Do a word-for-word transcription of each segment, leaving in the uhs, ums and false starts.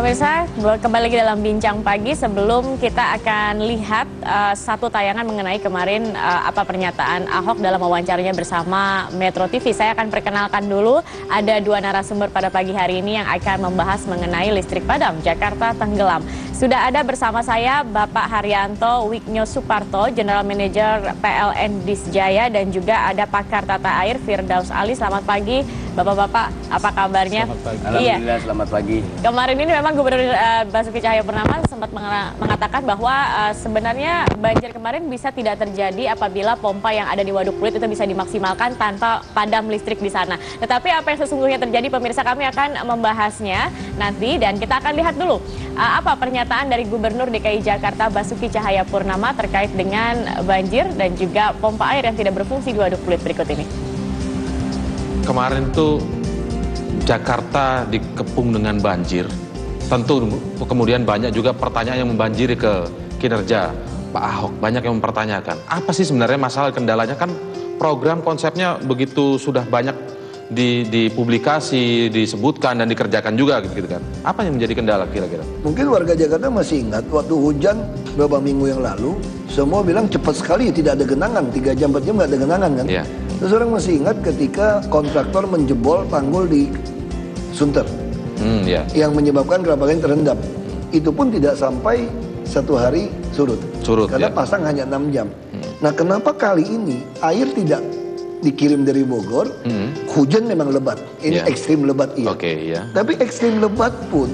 Pemirsa, kembali lagi dalam Bincang Pagi. Sebelum kita akan lihat uh, satu tayangan mengenai kemarin uh, apa pernyataan Ahok dalam wawancaranya bersama Metro T V. Saya akan perkenalkan dulu, ada dua narasumber pada pagi hari ini yang akan membahas mengenai listrik padam, Jakarta tenggelam. Sudah ada bersama saya Bapak Haryanto Wiknyo Suparto, General Manager P L N Disjaya, dan juga ada pakar tata air Firdaus Ali. Selamat pagi Bapak-bapak, apa kabarnya? Selamat pagi. Alhamdulillah, iya. Selamat pagi. Kemarin ini memang Gubernur uh, Basuki Cahayapurnama sempat mengatakan bahwa uh, sebenarnya banjir kemarin bisa tidak terjadi apabila pompa yang ada di Waduk Pluit itu bisa dimaksimalkan tanpa padam listrik di sana. Tetapi apa yang sesungguhnya terjadi, pemirsa, kami akan membahasnya nanti, dan kita akan lihat dulu uh, apa pernyataan dari Gubernur D K I Jakarta Basuki Cahayapurnama terkait dengan banjir dan juga pompa air yang tidak berfungsi di Waduk Pluit berikut ini. Kemarin tuh Jakarta dikepung dengan banjir. Tentu kemudian banyak juga pertanyaan yang membanjiri ke kinerja Pak Ahok. Banyak yang mempertanyakan, apa sih sebenarnya masalah kendalanya? Kan program konsepnya begitu sudah banyak di, dipublikasi, disebutkan dan dikerjakan juga gitu kan. Apa yang menjadi kendala kira-kira? Mungkin warga Jakarta masih ingat waktu hujan beberapa minggu yang lalu, semua bilang cepat sekali, tidak ada genangan, tiga jam empat jam nggak ada genangan kan? Iya. Terus orang masih ingat ketika kontraktor menjebol tanggul di Sunter, hmm, yeah. yang menyebabkan Kelapa-Gading terendam. Hmm. Itu pun tidak sampai satu hari surut, surut karena yeah. pasang hanya enam jam. Hmm. Nah, kenapa kali ini air tidak dikirim dari Bogor? Hmm. Hujan memang lebat, ini yeah. ekstrim lebat iya. Okay, yeah. Tapi ekstrim lebat pun,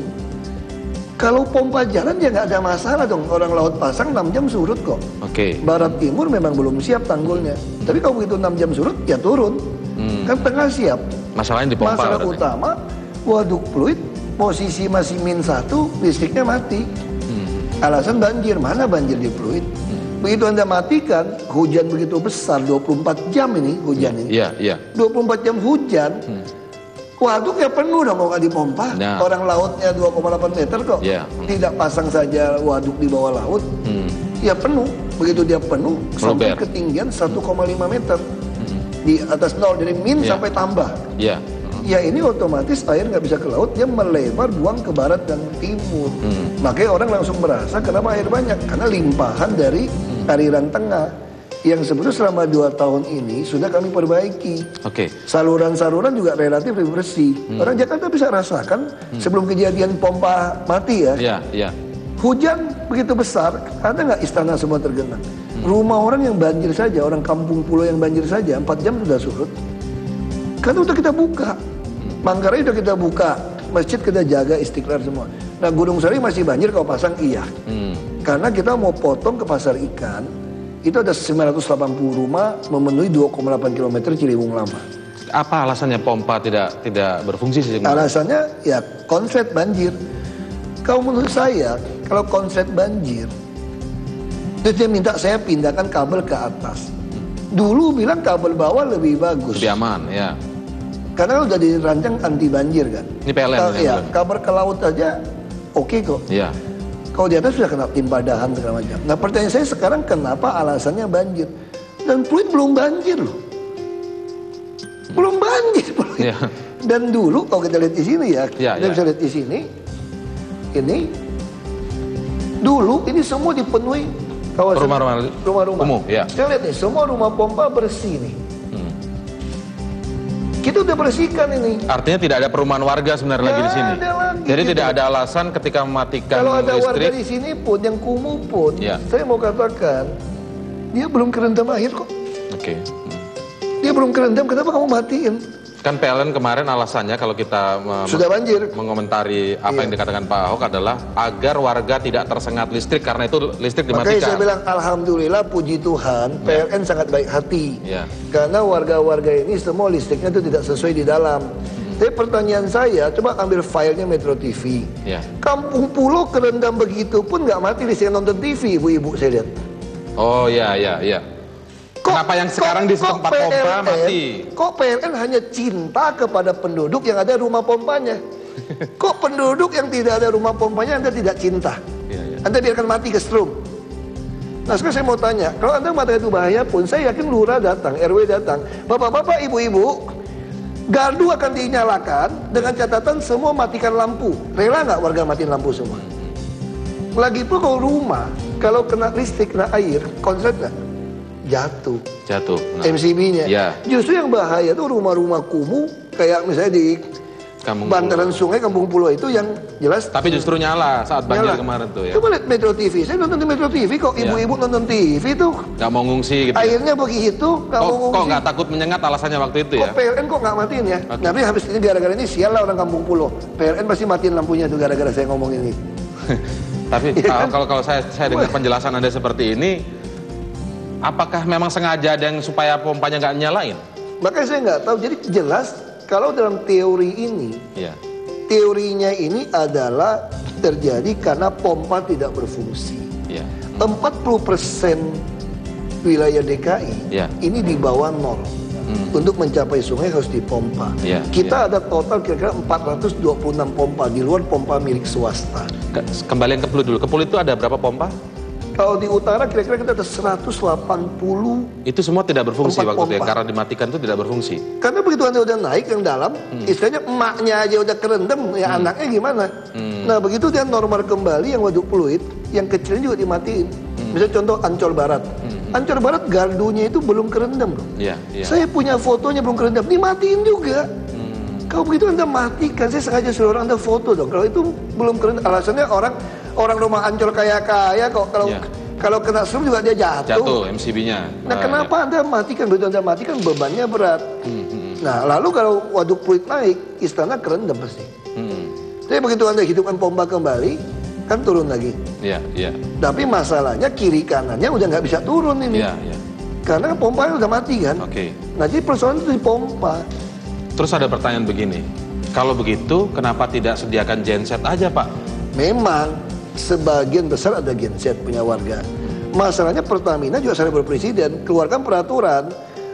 kalau pompa jalan ya nggak ada masalah dong. Orang laut pasang enam jam surut kok. Oke. Okay. Barat timur memang belum siap tanggulnya. Tapi kalau begitu enam jam surut ya turun. Hmm. Kan tengah siap. Masalahnya di pompa. Masalah utama, Waduk Pluit posisi masih min satu, listriknya mati. Hmm. Alasan banjir. Mana banjir di Pluit? Hmm. Begitu Anda matikan, hujan begitu besar, dua puluh empat jam ini hujan hmm. ini. Iya, iya. dua puluh empat jam hujan. Hmm. Waduk ya penuh dong kalau nggak dipompa. Nah. Orang lautnya dua koma delapan meter kok. Yeah. Hmm. Tidak pasang saja waduk di bawah laut. Hmm. Ya penuh. Begitu dia penuh, sampai ketinggian satu koma lima meter. Hmm. Di atas nol, dari min yeah. sampai tambah. Yeah. Hmm. Ya ini otomatis air nggak bisa ke laut, dia melebar buang ke barat dan timur. Hmm. Makanya orang langsung merasa kenapa air banyak. Karena limpahan dari hmm. aliran tengah. Yang sebetulnya selama dua tahun ini sudah kami perbaiki. Oke. Okay. Saluran-saluran juga relatif lebih bersih. Hmm. Orang Jakarta bisa rasakan hmm. sebelum kejadian pompa mati ya. Iya, yeah, iya. Yeah. Hujan begitu besar, ada nggak istana semua tergenang? Hmm. Rumah orang yang banjir saja, orang kampung pulau yang banjir saja, empat jam sudah surut. Karena udah kita buka. Hmm. Manggarai udah kita buka. Masjid kita jaga, Istiqlal semua. Nah, Gunung Sari masih banjir kalau pasang iya. Hmm. Karena kita mau potong ke pasar ikan. Itu ada sembilan ratus delapan puluh rumah memenuhi dua koma delapan kilometer Ciliwung Lama. Apa alasannya pompa tidak tidak berfungsi sih? Alasannya ya konslet banjir. Kalau menurut saya, kalau konslet banjir, terus dia minta saya pindahkan kabel ke atas. Dulu bilang kabel bawah lebih bagus. Lebih aman, ya. Karena udah dirancang anti banjir kan. Ini P L N. Ka ya, kabel ke laut aja oke okay kok. Iya. Kalau di atas sudah kena timpa dahan segala macam. Nah, pertanyaan saya sekarang, kenapa alasannya banjir? Dan Pluit belum banjir loh. Belum banjir Pluit. Ya. Dan dulu kalau kita lihat di sini ya, ya kita ya. bisa lihat di sini. Ini dulu ini semua dipenuhi kawasan rumah-rumah umum. Ya. Kita lihat nih, semua rumah pompa bersih nih. Kita udah bersihkan ini. Artinya tidak ada perumahan warga sebenarnya lagi di sini. Lagi, Jadi gitu. tidak ada alasan ketika mematikan Kalau ada listrik. warga di sini pun, yang kumuh pun, ya. saya mau katakan, dia belum kerendam air kok. Oke. Okay. Hmm. Dia belum kerendam, kenapa kamu matiin? Kan P L N kemarin alasannya kalau kita sudah banjir mengomentari apa iya. yang dikatakan Pak Ahok adalah agar warga tidak tersengat listrik, karena itu listrik dimatikan. Makanya saya bilang alhamdulillah, puji Tuhan, P L N ya. sangat baik hati. Ya. Karena warga-warga ini semua listriknya itu tidak sesuai di dalam. Hmm. Tapi pertanyaan saya, coba ambil filenya Metro T V. Ya. Kampung pulau kerendam begitu pun nggak mati listrik, nonton T V ibu-ibu saya lihat. Oh ya ya ya. Kok, Kenapa yang sekarang kok, di tempat pompa mati? Kok P L N hanya cinta kepada penduduk yang ada rumah pompanya? Kok penduduk yang tidak ada rumah pompanya Anda tidak cinta? Ya, ya. Anda biarkan mati ke strum. Nah, sekarang saya mau tanya, kalau Anda mengatakan itu bahaya pun, saya yakin lurah datang, R W datang, bapak-bapak, ibu-ibu, Gardu akan dinyalakan dengan catatan semua matikan lampu. Rela nggak warga matiin lampu semua? Lagi pun kalau rumah, kalau kena listrik, kena air, konslet nggak? Jatuh. Jatuh. Nah. M C B-nya. Ya. Justru yang bahaya tuh rumah-rumah kumuh, kayak misalnya di Kampung bantaran Pulau. sungai Kampung Pulau itu yang jelas. Tapi justru nyala saat banjir nyala. kemarin tuh ya. Coba lihat Metro T V, saya nonton di Metro T V kok, Ya. ibu-ibu nonton T V tuh. Nggak mau ngungsi gitu. ya? Airnya begitu, nggak Kok, mau kok ngungsi. nggak takut menyengat alasannya waktu itu ya? Kok P L N kok nggak matiin ya? Oke. Tapi habis ini gara-gara ini sial lah orang Kampung Pulau. P L N pasti matiin lampunya tuh gara-gara saya ngomong ini. Tapi Iya kalau kan? kalau kalau saya saya dengar penjelasan Anda seperti ini, apakah memang sengaja ada yang supaya pompanya nggak nyalain? Makanya saya nggak tahu. Jadi jelas kalau dalam teori ini, Iya. teorinya ini adalah terjadi karena pompa tidak berfungsi. Iya. empat puluh persen wilayah D K I Ya. ini di bawah nol. Hmm. Untuk mencapai sungai harus dipompa. Ya, Kita ada total kira-kira empat ratus dua puluh enam pompa di luar pompa milik swasta. Ke- Kembali yang ke Pluit dulu. Ke Pluit itu ada berapa pompa? Kalau di utara kira-kira kita ada seratus delapan puluh. Itu semua tidak berfungsi Empat waktu itu ya, pompa. karena dimatikan itu tidak berfungsi. Karena begitu Anda udah naik yang dalam, Hmm. istilahnya emaknya aja udah kerendam, ya anaknya gimana? Hmm. Nah begitu dia normal kembali yang waduk Pluit, yang kecilnya juga dimatiin. Hmm. Misalnya contoh Ancol Barat. Ancol Barat gardunya itu belum kerendam loh. Iya, iya. Saya punya fotonya belum kerendam, dimatiin juga. Hmm. Kalau begitu Anda matikan, saya sengaja suruh orang Anda foto dong. Kalau itu belum kerendam, alasannya orang orang rumah Ancol kaya-kaya kok kalau Ya. kalau kena serum juga dia jatuh. Jatuh M C B-nya. Nah, kenapa Anda matikan? Begitu Anda matikan bebannya berat. Hmm, hmm, Nah, lalu kalau waduk Pluit naik, istana kerendam pasti. hmm. Tapi begitu Anda hidupkan pompa kembali, kan turun lagi. Iya, iya. Tapi masalahnya kiri kanannya udah nggak bisa turun ini. Iya, iya. Karena pompanya udah mati kan. Oke. Nah, jadi persoalan itu di pompa. Terus ada pertanyaan begini. Kalau begitu, kenapa tidak sediakan genset aja, Pak? Memang sebagian besar ada genset punya warga. Masalahnya Pertamina juga saya berpresiden keluarkan peraturan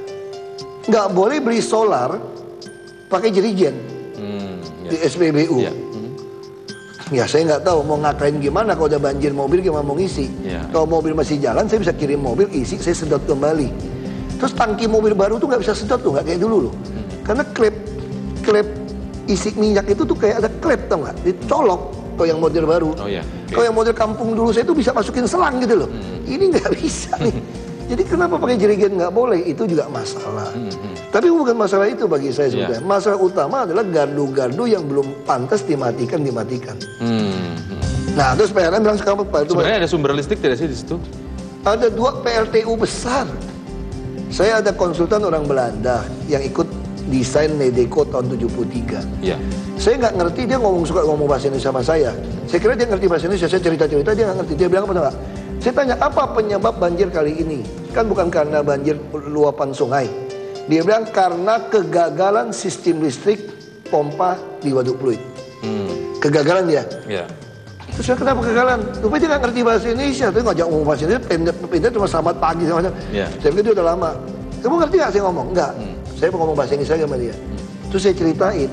nggak boleh beli solar pakai jerigen Hmm, di ya. S P B U. Iya. Hmm. Ya saya nggak tahu mau ngakain gimana kalau udah banjir mobil gimana mau ngisi. Iya. Kalau mobil masih jalan saya bisa kirim mobil isi saya sedot kembali. Terus tangki mobil baru tuh nggak bisa sedot tuh nggak kayak dulu loh. Karena klep klep isi minyak itu tuh kayak ada klep tau nggak dicolok kalau yang model baru. Oh ya. Oke. Kalau yang model kampung dulu saya tuh bisa masukin selang gitu loh. Ini nggak bisa nih. Jadi kenapa pakai jerigen nggak boleh? Itu juga masalah. Hmm, hmm. Tapi bukan masalah itu bagi saya Iya. sebenarnya. Masalah utama adalah gardu-gardu yang belum pantas dimatikan dimatikan. Hmm, hmm. Nah terus P L N bilang sekarang Pak itu Sebenarnya ada sumber listrik tidak sih di situ? ada dua P L T U besar. Saya ada konsultan orang Belanda yang ikut desain Nedeco tahun tujuh puluh tiga. Iya. Saya nggak ngerti dia ngomong suka ngomong bahasa Indonesia sama saya. Saya kira dia ngerti bahasa Indonesia. Saya cerita-cerita dia nggak ngerti. Dia bilang apa enggak? Saya tanya apa penyebab banjir kali ini? Kan bukan karena banjir luapan sungai. Dia bilang karena kegagalan sistem listrik pompa di Waduk Pluit. Hmm. Kegagalan dia. Iya. Terus saya kenapa kegagalan? Rupanya dia nggak ngerti bahasa Indonesia. Tapi ngajak ngomong bahasa Indonesia, pindah cuma selamat pagi sama macam. Iya. Saya pikir dia udah lama. Kamu ngerti nggak saya ngomong? Enggak. Saya mau ngomong bahasa Inggris aja sama dia. Terus saya ceritain.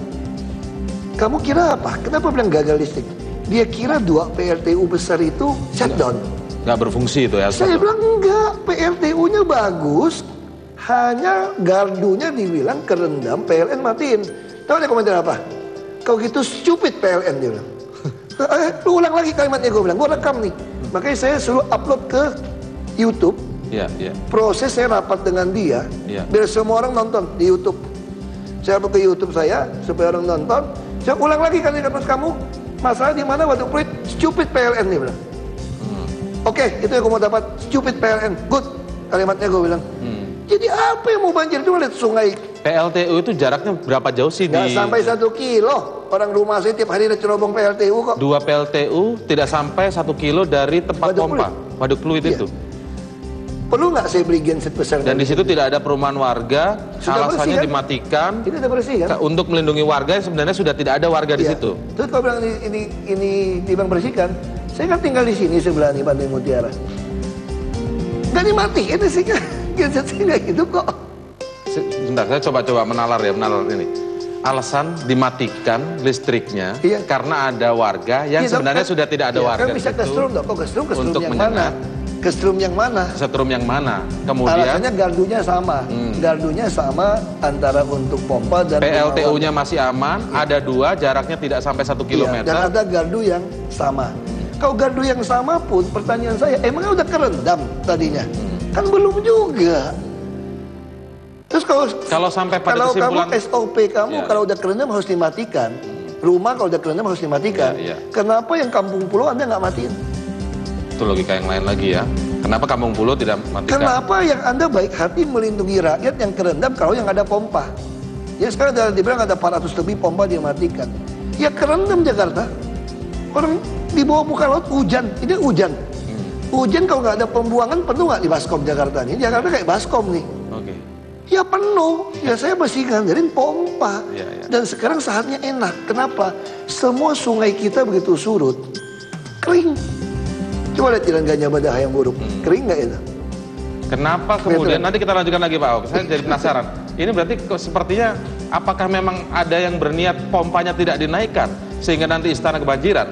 Kamu kira apa? Kenapa bilang gagal listrik? Dia kira dua P L T U besar itu shutdown. Nggak berfungsi itu ya? Saya bilang enggak. P L T U-nya bagus. Hanya gardunya dibilang kerendam, P L N matiin. Tahu dia komentar apa? Kau gitu stupid P L N dia bilang. Eh, lu ulang lagi kalimatnya gue bilang. Gue rekam nih. Makanya saya suruh upload ke YouTube. Iya, iya. Proses saya rapat dengan dia. Iya. Biar semua orang nonton di YouTube. Saya upload ke YouTube saya supaya orang nonton. Saya ulang lagi kalimat kamu. Masalah di mana Waduk Pluit stupid P L N dia bilang. Hmm. Oke, itu yang gue mau dapat. Stupid P L N. Good. Kalimatnya gue bilang. Hmm. Jadi apa yang mau banjir? Cuma lihat sungai. P L T U itu jaraknya berapa jauh sih Nggak di... sampai satu kilo. Orang rumah saya tiap hari ada cerobong P L T U kok. Dua P L T U tidak sampai satu kilo dari tempat Waduk pompa. Pluit. Waduk Pluit Iya. itu. Perlu nggak saya beli genset besar? Dan di situ tidak ada perumahan warga, Sudah alasannya bersih, kan? dimatikan Ini udah bersih kan? ka- untuk melindungi warga yang sebenarnya sudah tidak ada warga di Iya. situ. Terus kalau bilang ini, ini, ini dibang bersihkan, saya kan tinggal di sini sebelah nih Pantai Mutiara. Nggak dimatiin sih kan? Genset sih nggak gitu kok. Se- Sebentar, saya coba-coba menalar ya, menalar ini. Alasan dimatikan listriknya Iya. karena ada warga yang Iya, sebenarnya kan- sudah tidak ada iya, warga kan di bisa situ ke strum dong. Kok ke strum? Ke strum untuk yang mana? menyengat. Kesetrum yang mana? Kesetrum yang mana? Kemudian alasannya gardunya sama. Hmm. Gardunya sama antara untuk pompa dan P L T U-nya masih aman, ya. Ada dua, jaraknya tidak sampai satu kilometer. Ya, dan ada gardu yang sama. Kalau gardu yang sama pun, pertanyaan saya, emangnya udah kerendam tadinya? Hmm. Kan belum juga. Terus kalau kalau sampai pada kalau kesimpulan kamu S O P kamu ya. Kalau udah kerendam harus dimatikan. Rumah kalau udah kerendam harus dimatikan. Ya, ya. Kenapa yang kampung pulau Anda nggak matiin? Itu logika yang lain lagi ya. Kenapa kampung pulau tidak matikan? Kenapa yang Anda baik hati melindungi rakyat yang kerendam kalau yang ada pompa? Ya sekarang ada dibilang ada empat ratus lebih pompa dia matikan. Ya kerendam Jakarta. Orang di bawah muka laut hujan, ini hujan. Hmm. Hujan kalau nggak ada pembuangan penuh nggak di Baskom Jakarta ini? Jakarta kayak Baskom nih. Oke. Ya penuh, ya saya masih ngandelin pompa. Ya, ya. Dan sekarang saatnya enak. Kenapa? Semua sungai kita begitu surut, kering. Coba lihat jalan Gajah Mada yang buruk, hmm. kering nggak itu? Kenapa kemudian, nanti kita lanjutkan lagi Pak Ahok, saya jadi penasaran. Ini berarti sepertinya, apakah memang ada yang berniat pompanya tidak dinaikkan, sehingga nanti istana kebanjiran?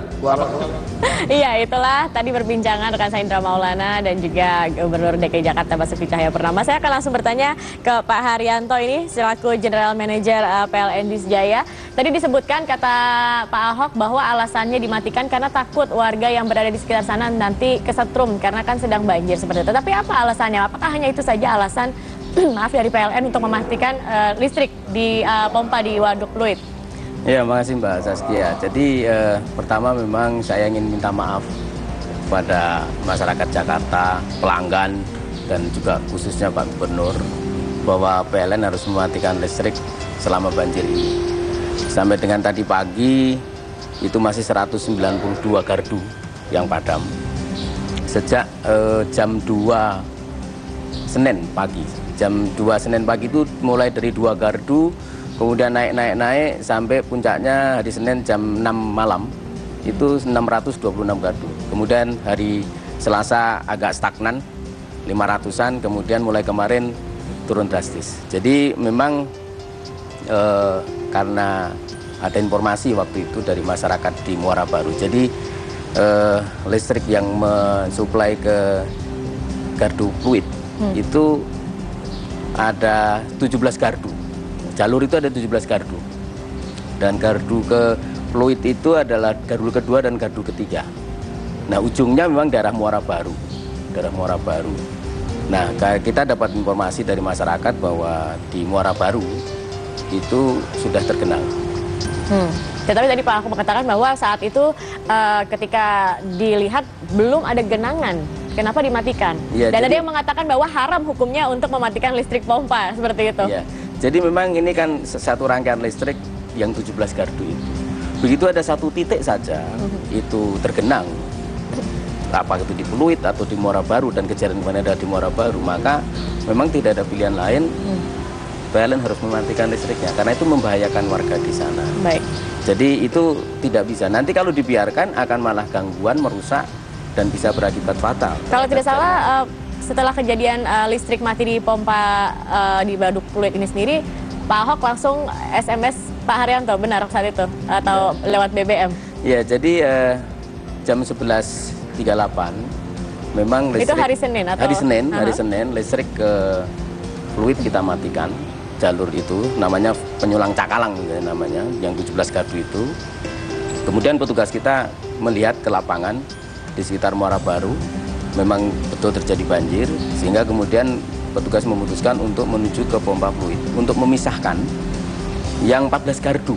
Iya, itulah tadi perbincangan rekan saya Indra Maulana dan juga Gubernur D K I Jakarta Basuki Cahayapurnama. Saya akan langsung bertanya ke Pak Haryanto ini selaku General Manager uh, P L N Disjaya. Tadi disebutkan kata Pak Ahok bahwa alasannya dimatikan karena takut warga yang berada di sekitar sana nanti kesetrum karena kan sedang banjir seperti itu. Tapi apa alasannya? Apakah hanya itu saja alasan maaf dari P L N untuk memastikan uh, listrik di uh, pompa di Waduk Pluit? Ya, makasih Mbak Saskia. Jadi eh, pertama memang saya ingin minta maaf kepada masyarakat Jakarta, pelanggan, dan juga khususnya Pak Gubernur bahwa P L N harus mematikan listrik selama banjir ini. Sampai dengan tadi pagi itu masih seratus sembilan puluh dua gardu yang padam. Sejak eh, jam dua Senin pagi, jam dua Senin pagi itu mulai dari dua gardu, kemudian naik-naik-naik sampai puncaknya hari Senin jam enam malam itu enam ratus dua puluh enam gardu. Kemudian hari Selasa agak stagnan lima ratusan, kemudian mulai kemarin turun drastis. Jadi memang eh, karena ada informasi waktu itu dari masyarakat di Muara Baru. Jadi eh, listrik yang mensuplai ke gardu Pluit hmm. itu ada tujuh belas gardu. Jalur itu ada tujuh belas gardu. Dan gardu ke Pluit itu adalah gardu kedua dan gardu ketiga. Nah, ujungnya memang daerah Muara Baru. Daerah Muara Baru. Nah, kita dapat informasi dari masyarakat bahwa di Muara Baru itu sudah tergenang. Hmm. Ya, tapi tadi Pak aku mengatakan bahwa saat itu uh, ketika dilihat belum ada genangan. Kenapa dimatikan? Ya, dan jadi, ada yang mengatakan bahwa haram hukumnya untuk mematikan listrik pompa seperti itu. Ya. Jadi memang ini kan satu rangkaian listrik yang tujuh belas gardu itu. Begitu ada satu titik saja mm-hmm. itu tergenang, apa itu di Pluit atau di Muara Baru, dan kejadian kemarin ada di Muara Baru, maka memang tidak ada pilihan lain, mm. P L N harus mematikan listriknya karena itu membahayakan warga di sana. Baik. Jadi itu tidak bisa. Nanti kalau dibiarkan akan malah gangguan, merusak, dan bisa berakibat fatal. Kalau tidak salah, uh, setelah kejadian uh, listrik mati di pompa uh, di Waduk Pluit ini sendiri, Pak Ahok langsung S M S Pak Haryanto, benar saat itu? Atau ya. Lewat B B M? Ya, jadi uh, jam sebelas tiga puluh delapan memang listrik... Itu hari Senin? Atau? Hari Senin, uh-huh. hari Senin listrik ke Pluit kita matikan. Jalur itu namanya penyulang Cakalang namanya, yang tujuh belas gardu itu. Kemudian petugas kita melihat ke lapangan di sekitar Muara Baru, memang betul terjadi banjir, sehingga kemudian petugas memutuskan untuk menuju ke pompa Pluit untuk memisahkan yang empat belas gardu.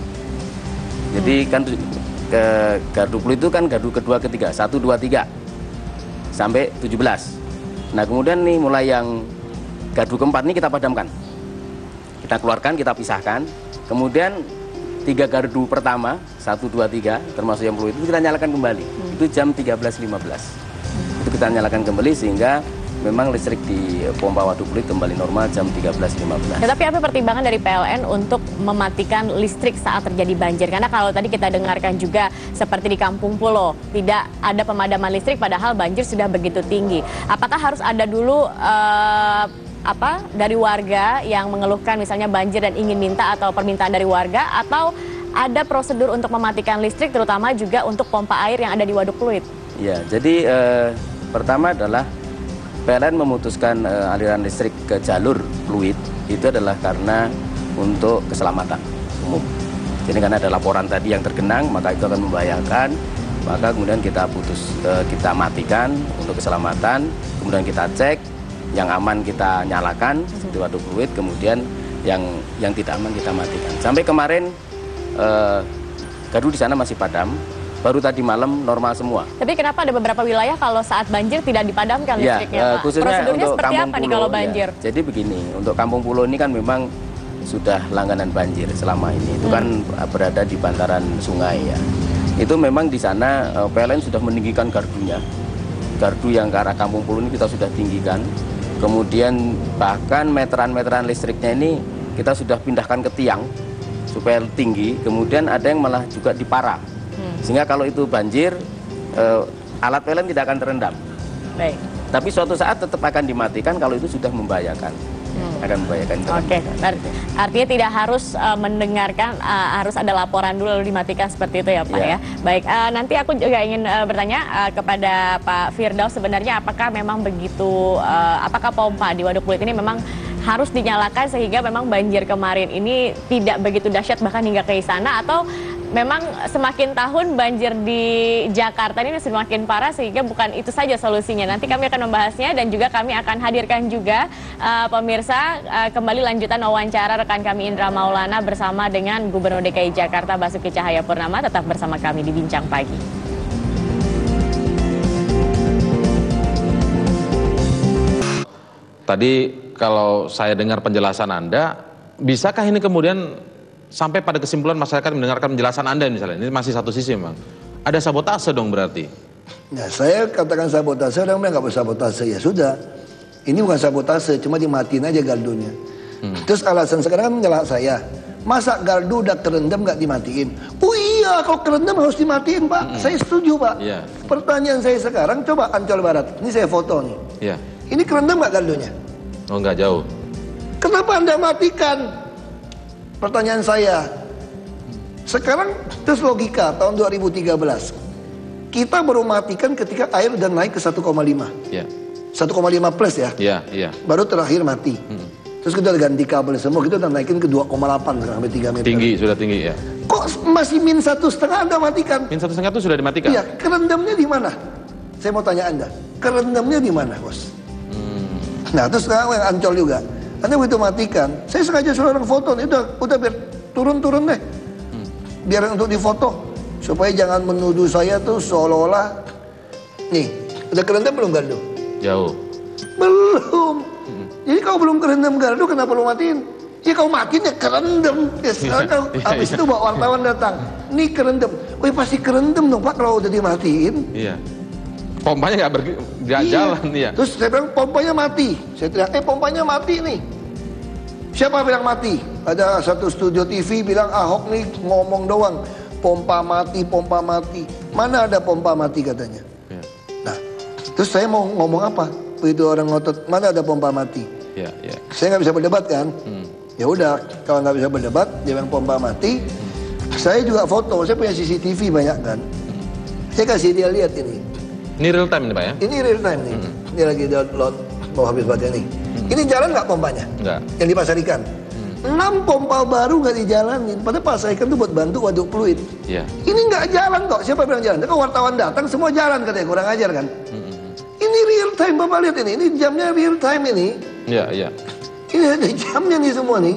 Jadi kan ke gardu Pluit itu kan gardu kedua ketiga, satu, dua, tiga sampai tujuh belas. Nah, kemudian nih mulai yang gardu keempat ini kita padamkan, kita keluarkan, kita pisahkan. Kemudian tiga gardu pertama, satu, dua, tiga, termasuk yang Pluit itu kita nyalakan kembali. Hmm. Itu jam tiga belas lima belas. Itu kita nyalakan kembali sehingga memang listrik di pompa Waduk Pluit kembali normal jam tiga belas lima belas. Ya, tapi apa pertimbangan dari P L N untuk mematikan listrik saat terjadi banjir? Karena kalau tadi kita dengarkan juga seperti di Kampung Pulo, tidak ada pemadaman listrik padahal banjir sudah begitu tinggi. Apakah harus ada dulu uh, apa dari warga yang mengeluhkan misalnya banjir dan ingin minta atau permintaan dari warga, atau ada prosedur untuk mematikan listrik terutama juga untuk pompa air yang ada di Waduk Pluit? Ya, jadi eh, pertama adalah P L N memutuskan uh, aliran listrik ke jalur fluid itu adalah karena untuk keselamatan umum. Jadi karena ada laporan tadi yang tergenang, maka itu akan membahayakan, maka kemudian kita putus, uh, kita matikan untuk keselamatan, kemudian kita cek, yang aman kita nyalakan di waduk fluid, kemudian yang yang tidak aman kita matikan. Sampai kemarin uh, gardu di sana masih padam. Baru tadi malam normal semua. Tapi kenapa ada beberapa wilayah kalau saat banjir tidak dipadamkan ya, listriknya, Pak? Khususnya Prosedurnya untuk seperti Kampung apa Pulo, nih kalau banjir? Ya. Jadi begini, untuk Kampung Pulo ini kan memang sudah langganan banjir selama ini. Itu hmm. kan berada di bantaran sungai ya. Itu memang di sana P L N sudah meninggikan gardunya. Gardu yang ke arah Kampung Pulo ini kita sudah tinggikan. Kemudian bahkan meteran-meteran listriknya ini kita sudah pindahkan ke tiang supaya tinggi. Kemudian ada yang malah juga dipara. Sehingga kalau itu banjir, eh, alat P L N tidak akan terendam. Baik. Tapi suatu saat tetap akan dimatikan kalau itu sudah membahayakan. Hmm. Akan membahayakan. Oke, okay. Artinya tidak harus uh, mendengarkan, uh, harus ada laporan dulu lalu dimatikan seperti itu ya Pak ya. ya. Baik, uh, nanti aku juga ingin uh, bertanya uh, kepada Pak Firdaus, sebenarnya apakah memang begitu, uh, apakah pompa di Waduk Pluit ini memang harus dinyalakan sehingga memang banjir kemarin ini tidak begitu dahsyat bahkan hingga ke sana, atau memang semakin tahun banjir di Jakarta ini semakin parah sehingga bukan itu saja solusinya. Nanti kami akan membahasnya dan juga kami akan hadirkan juga uh, pemirsa uh, kembali lanjutan wawancara rekan kami Indra Maulana bersama dengan Gubernur D K I Jakarta Basuki Cahayapurnama. Tetap bersama kami di Bincang Pagi. Tadi kalau saya dengar penjelasan Anda, bisakah ini kemudian sampai pada kesimpulan masyarakat mendengarkan penjelasan Anda misalnya, ini masih satu sisi memang, ada sabotase dong berarti? Nah, saya katakan sabotase, orang bilang nggak bersabotase, ya sudah. Ini bukan sabotase, cuma dimatiin aja gardunya. Hmm. Terus alasan sekarang kan menyalahkan saya, masa gardu udah kerendam nggak dimatiin? Oh iya, kalau kerendam harus dimatiin Pak, hmm. saya setuju Pak. Yeah. Pertanyaan saya sekarang, coba Ancol Barat, ini saya foto nih. Yeah. Ini kerendam nggak gardunya? Oh nggak jauh. Kenapa Anda matikan? Pertanyaan saya, sekarang terus logika tahun dua ribu tiga belas, kita baru matikan ketika air udah naik ke satu koma lima, yeah. satu koma lima plus ya, yeah, yeah. baru terakhir mati. Hmm. Terus kita udah ganti kabel semua, kita udah naikin ke dua koma delapan sampai tiga meter. Tinggi, sudah tinggi ya. Kok masih min satu setengah Anda matikan? Min satu setengah itu sudah dimatikan? Iya, kerendamnya di mana? Saya mau tanya Anda, kerendamnya di mana, bos? Hmm. Nah, terus sekarang yang Ancol juga. Anda begitu matikan, saya sengaja suruh orang foto, nih, udah, udah biar turun-turun deh, hmm. biar untuk difoto, supaya jangan menuduh saya tuh seolah-olah, nih, udah kerendam belum gardu? Jauh. Belum. Hmm. Jadi kalau belum kerendam gardu, kenapa lu matiin? Ya kau matiin ya kerendam. Ya, sekarang kau, habis itu bawa wartawan datang, nih kerendam, oh pasti kerendam dong Pak kalau udah dimatiin. Iya. Pompanya nggak berjalan iya. ya. Terus saya bilang pompanya mati. Saya teriak, eh pompanya mati nih. Siapa bilang mati? Ada satu studio T V bilang Ahok nih ngomong doang. Pompa mati, pompa mati. Mana ada pompa mati katanya. Ya. Nah, terus saya mau ngomong apa? Begitu orang ngotot, mana ada pompa mati? Ya, ya. Saya nggak bisa berdebat kan? Hmm. Ya udah, kalau nggak bisa berdebat, dia bilang pompa mati. Hmm. Saya juga foto, saya punya C C T V banyak kan. Hmm. Saya kasih dia lihat ini. Ini real time nih Pak ya? Ini real time nih. Hmm. Ini lagi download, mau habis baterai nih. Hmm. Ini jalan nggak pompanya? Nggak. Yang di Pasar Ikan. Hmm. enam pompa baru nggak dijalanin. Padahal Pasar Ikan itu buat bantu Waduk Pluit. Yeah. Ini nggak jalan kok. Siapa bilang jalan? Kalau wartawan datang semua jalan katanya, kurang ajar kan? Hmm. Ini real time Bapak lihat ini. Ini jamnya real time ini. Iya, yeah, iya. Yeah. Ini ada jamnya nih semua nih.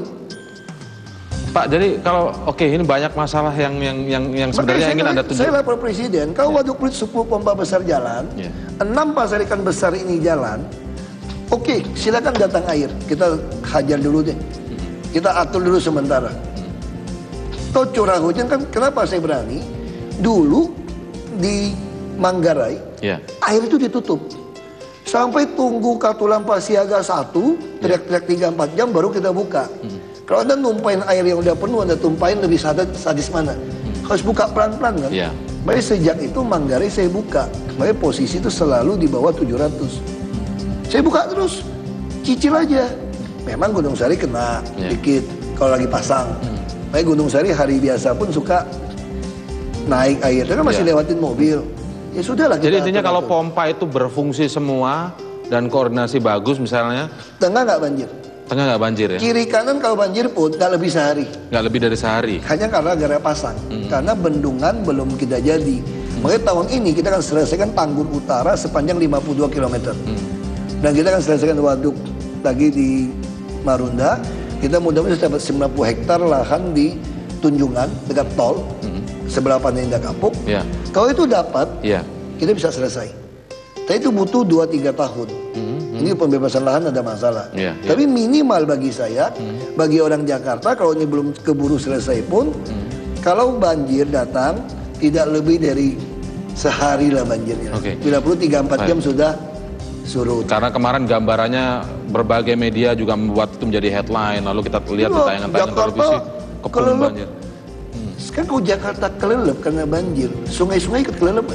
Pak, jadi kalau oke okay, ini banyak masalah yang yang yang, yang sebenarnya ingin Anda tunjukkan. Saya lapor Presiden, kalau yeah. Waduk Pluit sepuluh pompa besar jalan, yeah. enam Pasar Ikan besar ini jalan, oke, okay, silakan datang air. Kita hajar dulu deh. Mm. Kita atur dulu sementara. Mm. Toh curah hujan kan kenapa saya berani? Dulu di Manggarai, yeah. air itu ditutup. Sampai tunggu Katulampa siaga satu, teriak-teriak tiga empat jam baru kita buka. Mm. Kalau Anda numpain air yang udah penuh, Anda tumpain lebih sadis, sadis mana? Harus buka pelan-pelan kan? Yeah. Baik sejak itu Manggarai saya buka. Baik posisi itu selalu di bawah tujuh ratus. Saya buka terus, cicil aja. Memang Gunung Sari kena yeah. dikit kalau lagi pasang. Hmm. Baik Gunung Sari hari biasa pun suka naik air. Tapi kan masih yeah. lewatin mobil. Ya sudahlah. Jadi intinya kalau pompa itu berfungsi semua, dan koordinasi bagus misalnya, tengah nggak banjir. Tengah nggak banjir ya? Kiri kanan kalau banjir pun nggak lebih sehari. Nggak lebih dari sehari? Hanya karena gara pasang. Hmm. Karena bendungan belum kita jadi. Hmm. Makanya tahun ini kita akan selesaikan Tanggul Utara sepanjang lima puluh dua kilometer. Hmm. Dan kita akan selesaikan waduk lagi di Marunda. Kita mudah-mudahan dapat sembilan puluh hektar lahan di Tunjungan dekat tol. Hmm. Sebelah Paninda Kapuk. Yeah. Kalau itu dapat, yeah. kita bisa selesai. Tapi itu butuh dua tiga tahun. Hmm. Ini pembebasan lahan ada masalah. Yeah, yeah. Tapi minimal bagi saya, hmm. bagi orang Jakarta, kalau ini belum keburu selesai pun, hmm. kalau banjir datang, tidak lebih dari sehari lah banjirnya. Okay. Bila perlu tiga sampai empat jam sudah surut. Karena kemarin gambarannya berbagai media juga membuat itu menjadi headline, lalu kita lihat di tayangan-tayangan televisi, kepung banjir. Hmm. Sekarang kalau Jakarta kelelep karena banjir, sungai-sungai ikut kelelep.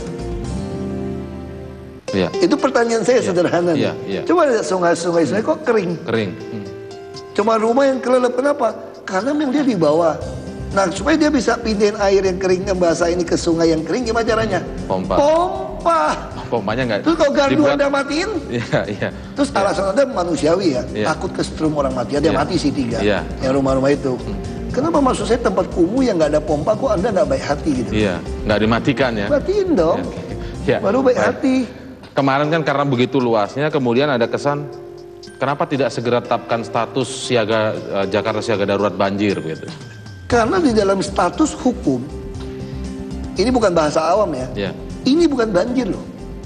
Ya. Itu pertanyaan saya ya. Sederhana. Ya. Ya. Coba lihat sungai-sungai saya kok kering. Kering. Hmm. Cuma rumah yang kelelep, kenapa? Karena memang dia di bawah. Nah, supaya dia bisa pindahin air yang kering yang basah ini ke sungai yang kering, gimana caranya? Pompa. Pompa. Pompanya nggak. Terus kalau gardu dibuat... Anda matiin? Iya, iya. Terus ya. Alasan Anda manusiawi ya, ya. Takut kesetrum orang mati. Ada ya. Mati sih tiga. Ya. Yang rumah-rumah itu. Hmm. Kenapa maksud saya tempat kumuh yang nggak ada pompa, kok Anda nggak baik hati gitu? Iya, nggak dimatikan ya? Matiin dong. Ya. Ya. Baru baik, baik hati. Kemarin kan karena begitu luasnya, kemudian ada kesan, kenapa tidak segera tetapkan status siaga uh, Jakarta siaga darurat banjir begitu? Karena di dalam status hukum, ini bukan bahasa awam ya, yeah. ini bukan banjir loh.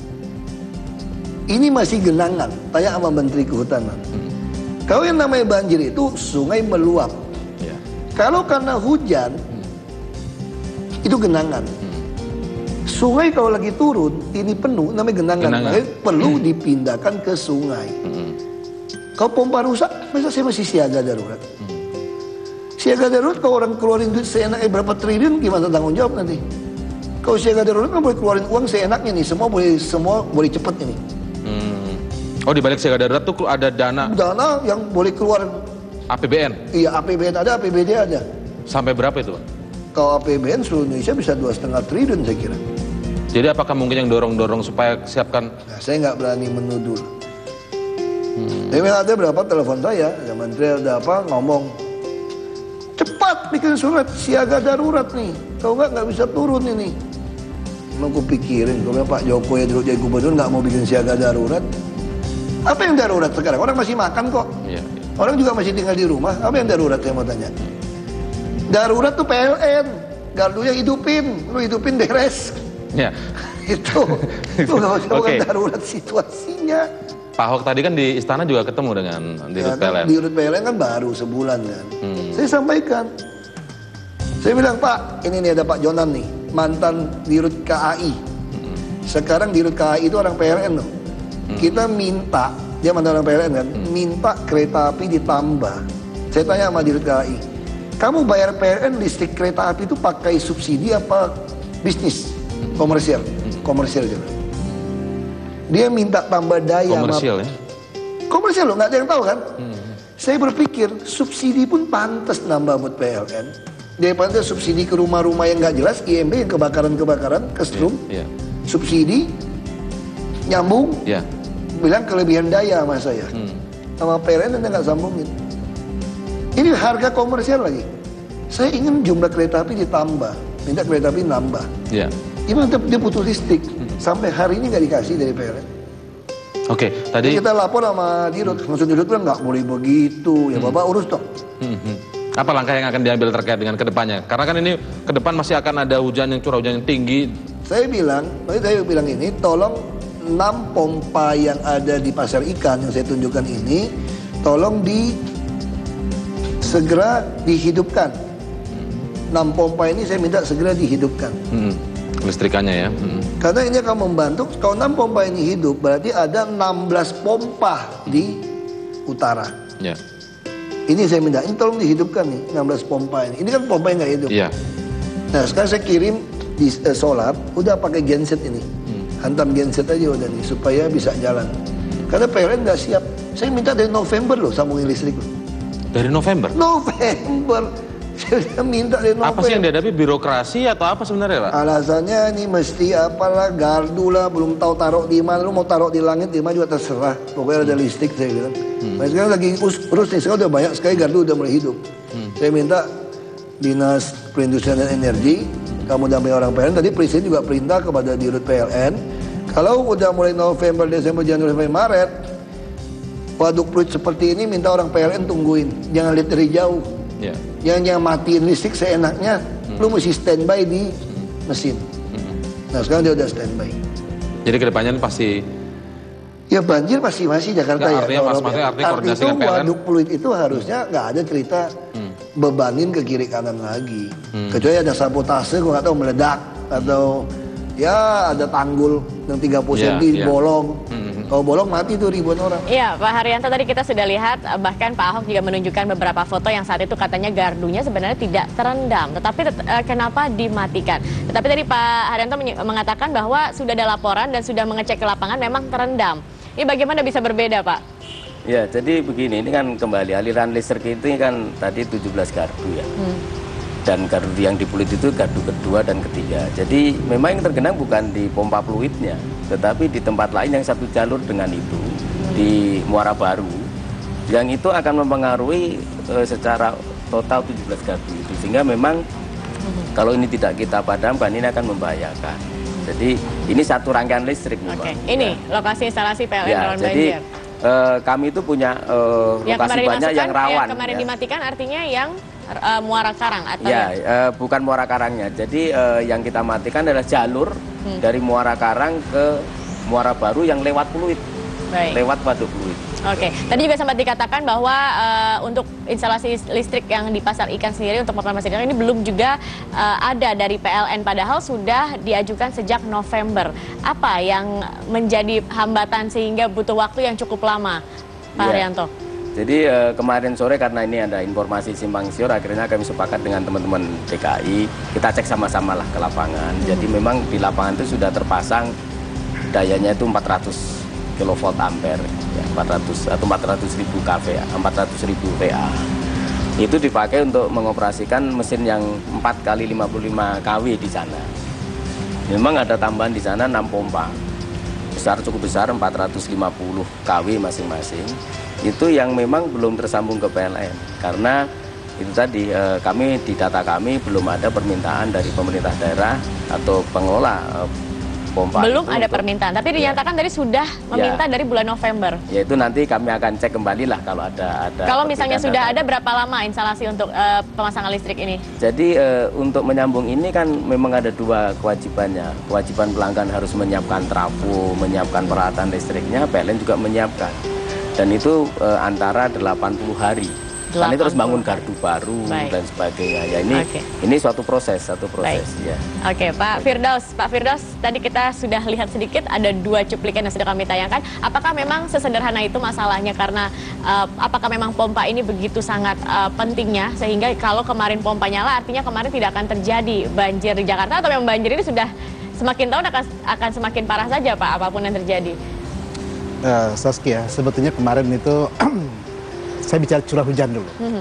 Ini masih genangan, tanya sama Menteri Kehutanan. Hmm. Kalau yang namanya banjir itu sungai meluap. Yeah. Kalau karena hujan, hmm. itu genangan. Hmm. Sungai kalau lagi turun, ini penuh, namanya genangan, genangan. Perlu dipindahkan ke sungai. Hmm. Kalau pompa rusak, masa saya masih siaga darurat? Hmm. Siaga darurat, kalau orang keluarin duit seenaknya berapa triliun, gimana tanggung jawab nanti? Kalau siaga darurat kan boleh keluarin uang seenaknya nih, semua boleh semua boleh cepet ini. Hmm. Oh, di balik siaga darurat tuh ada dana? Dana yang boleh keluar. A P B N? Iya, A P B N ada, A P B D ada. Sampai berapa itu, Pak? Kalau A P B N seluruh Indonesia bisa dua setengah triliun saya kira. Jadi apakah mungkin yang dorong-dorong supaya siapkan? Nah, saya nggak berani menuduh. Hmm. Tapi ada berapa telepon saya, ada menteri ada apa ngomong, cepat bikin surat siaga darurat nih, kalau nggak nggak bisa turun ini. Emang aku pikirin, kalau Pak Jokowi dulu jadi gubernur nggak mau bikin siaga darurat, apa yang darurat sekarang? Orang masih makan kok, ya, ya. Orang juga masih tinggal di rumah, apa yang darurat saya mau tanya? Darurat tuh P L N, gardunya hidupin, lu hidupin beres. Ya. itu itu nggak usah okay. Darurat situasinya. Pak Ahok tadi kan di istana juga ketemu dengan Dirut ya, P L N. Dirut P L N kan baru sebulan kan. Hmm. Saya sampaikan, saya bilang Pak, ini nih ada Pak Jonan nih, mantan Dirut K A I. Hmm. Sekarang Dirut K A I itu orang P L N loh. Hmm. Kita minta, dia mantan orang P L N kan, hmm. minta kereta api ditambah. Saya tanya sama Dirut K A I, kamu bayar P L N listrik kereta api itu pakai subsidi apa bisnis? Komersial, komersial juga. Dia minta tambah daya. Komersial ya? Komersial loh, nggak ada yang tahu kan? Hmm. Saya berpikir subsidi pun pantas nambah buat P L N. Daripada subsidi ke rumah-rumah yang nggak jelas, I M B yang kebakaran-kebakaran, kesetrum. Yeah, yeah. Subsidi nyambung, yeah. bilang kelebihan daya sama saya. Hmm. Sama P L N anda nggak sambungin. Ini harga komersial lagi. Saya ingin jumlah kereta api ditambah, minta kereta api nambah. Yeah. Gimana dia butuh listrik, sampai hari ini nggak dikasih dari P L N. Oke, tadi jadi kita lapor sama Dirut, maksud Dirut kan nggak boleh begitu, ya hmm. Bapak urus dong. Hmm, hmm. Apa langkah yang akan diambil terkait dengan kedepannya? Karena kan ini ke depan masih akan ada hujan yang curah hujan yang tinggi. Saya bilang, saya bilang ini, tolong enam pompa yang ada di pasar ikan yang saya tunjukkan ini, tolong di segera dihidupkan. Enam pompa ini saya minta segera dihidupkan. Hmm. Listrikannya ya. Hmm. Karena ini akan membantu. Kalau enam pompa ini hidup, berarti ada enam belas pompa di utara. Ya. Ini saya minta, ini tolong dihidupkan nih, enam belas pompa ini. Ini kan pompa yang nggak hidup. Ya. Nah sekarang saya kirim di uh, solar, udah pakai genset ini. Hmm. Hantam genset aja udah nih, supaya bisa jalan. Karena P L N nggak siap. Saya minta dari November loh sambungin listrik loh. Dari November? November. Saya udah minta dari Novel. Apa sih yang dihadapi, birokrasi atau apa sebenarnya, Pak? Alasannya ini mesti apalah, gardu lah, belum tahu taruh di mana. Lu mau taruh di langit di mana juga terserah. Pokoknya ada listrik, saya bilang. Hmm. Nah, sekarang lagi urus nih, sekarang udah banyak sekali gardu udah mulai hidup. Hmm. Saya minta Dinas Perindustrian dan Energi, kamu dampingi orang P L N. Tadi Presiden juga perintah kepada Dirut P L N, kalau udah mulai November, Desember, Januari, Februari, Maret, waduk fluid seperti ini minta orang P L N tungguin, jangan lihat dari jauh. Yeah. Yang yang matiin listrik seenaknya, hmm. lu mesti standby di hmm. mesin. Hmm. Nah sekarang dia udah standby. Jadi kedepannya pasti. Ya banjir pasti masih Jakarta ya. Artinya mas, maksudnya artinya koordinasi itu dengan P L N. Waduk fluid itu harusnya nggak ada cerita hmm. bebanin ke kiri kanan lagi. Hmm. Kecuali ada sabotase, gua nggak tahu meledak atau ya ada tanggul yang tiga puluh yeah, sentimeter yeah. bolong. Hmm. Kalau bolong mati tuh ribuan orang. Iya, Pak Haryanto, tadi kita sudah lihat, bahkan Pak Ahok juga menunjukkan beberapa foto yang saat itu katanya gardunya sebenarnya tidak terendam. Tetapi tet uh, kenapa dimatikan? Tetapi tadi Pak Haryanto mengatakan bahwa sudah ada laporan dan sudah mengecek ke lapangan memang terendam. Ini bagaimana bisa berbeda, Pak? Ya, jadi begini, ini kan kembali aliran listrik itu kan tadi tujuh belas gardu ya. Hmm. Dan gardu yang di fluid itu gardu kedua dan ketiga. Jadi memang yang tergenang bukan di pompa fluidnya, tetapi di tempat lain yang satu jalur dengan itu, hmm. di Muara Baru, yang itu akan mempengaruhi e, secara total tujuh belas gardu itu. Sehingga memang hmm. kalau ini tidak kita padamkan, ini akan membahayakan. Jadi ini satu rangkaian listrik memang. Oke, ini ya. Lokasi instalasi P L N ya, rawan jadi, banjir. E, kami itu punya e, lokasi banyak yang rawan. Yang kemarin ya. dimatikan artinya yang Uh, Muara Karang atau ya, ya? uh, bukan Muara Karangnya. Jadi uh, yang kita matikan adalah jalur hmm. dari Muara Karang ke Muara Baru yang lewat fluid, Baik. lewat waduk fluid. Oke, okay. Tadi juga sempat dikatakan bahwa uh, untuk instalasi listrik yang di Pasar Ikan sendiri untuk Pemprov Dki ini belum juga uh, ada dari P L N, padahal sudah diajukan sejak November. Apa yang menjadi hambatan sehingga butuh waktu yang cukup lama, Pak ya. Haryanto? Jadi eh, kemarin sore karena ini ada informasi simpang siur, akhirnya kami sepakat dengan teman-teman D K I, kita cek sama-sama lah ke lapangan. Hmm. Jadi memang di lapangan itu sudah terpasang dayanya itu empat ratus kilovolt ampere, ya, empat ratus atau empat ratus ribu k V A, empat ratus ribu V A. Itu dipakai untuk mengoperasikan mesin yang empat kali lima puluh lima k W di sana. Memang ada tambahan di sana enam pompa, besar cukup besar empat ratus lima puluh k W masing-masing. Itu yang memang belum tersambung ke P L N karena itu tadi eh, kami di data kami belum ada permintaan dari pemerintah daerah atau pengelola eh, pompa. Belum ada untuk, permintaan, tapi dinyatakan ya. Tadi sudah meminta ya. Dari bulan November. Yaitu nanti kami akan cek kembali lah kalau ada ada. Kalau misalnya sudah data. Ada berapa lama instalasi untuk uh, pemasangan listrik ini? Jadi uh, untuk menyambung ini kan memang ada dua kewajibannya. Kewajiban pelanggan harus menyiapkan trafo, menyiapkan peralatan listriknya, P L N juga menyiapkan. Dan itu e, antara delapan puluh hari. Kan itu terus bangun gardu baru Baik. Dan sebagainya. Ya ini okay. ini suatu proses, satu proses Baik. Ya. Oke, okay, Pak Firdaus, Pak Firdaus, tadi kita sudah lihat sedikit ada dua cuplikan yang sudah kami tayangkan. Apakah memang sesederhana itu masalahnya karena uh, apakah memang pompa ini begitu sangat uh, pentingnya sehingga kalau kemarin pompa nyala artinya kemarin tidak akan terjadi banjir di Jakarta, atau memang banjir ini sudah semakin tahun akan akan semakin parah saja, Pak, apapun yang terjadi? Uh, Saskia, sebetulnya kemarin itu saya bicara curah hujan dulu. Mm-hmm.